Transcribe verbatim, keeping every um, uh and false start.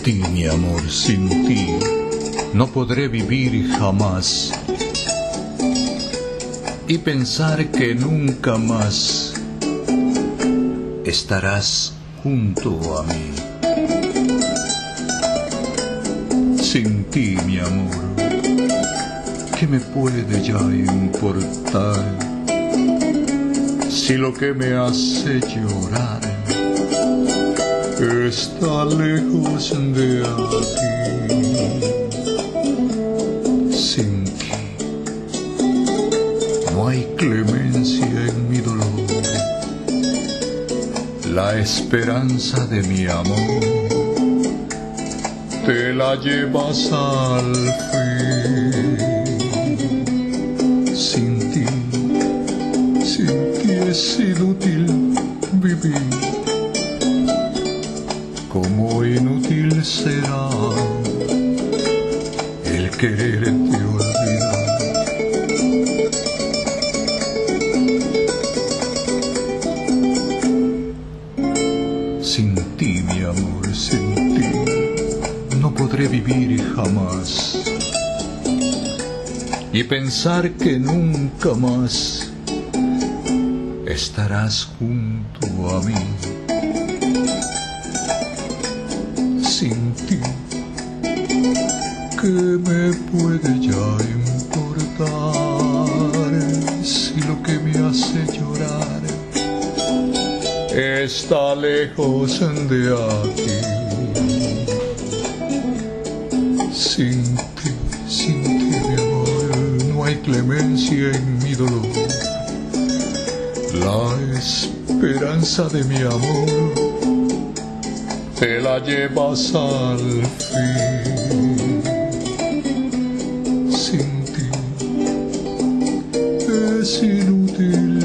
ti, mi amor, sin ti no podré vivir jamás. Y pensar que nunca más estarás junto a mí. Sin ti, mi amor, ¿qué me puede ya importar? Si lo que me hace llorar está lejos de aquí. Sin ti no hay clemencia en mi dolor. La esperanza de mi amor te la llevas al fin. Sin ti, sin ti es inútil vivir. Como inútil será el quererte olvidar. Sin ti, mi amor, sin ti no podré vivir jamás. Y pensar que nunca más estarás junto a mí. Sin ti, ¿qué me puede ya importar? Si lo que me hace llorar está lejos de aquí. Sin ti, sin ti, mi amor, no hay clemencia en mi dolor. La esperanza de mi amor te la llevas al fin. Sin ti es inútil